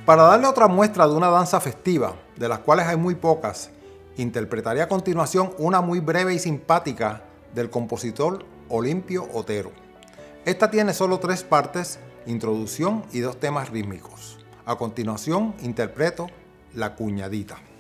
Para darle otra muestra de una danza festiva, de las cuales hay muy pocas, interpretaré a continuación una muy breve y simpática del compositor Olimpio Otero. Esta tiene solo 3 partes, introducción y 2 temas rítmicos. A continuación interpreto la Cuñadita.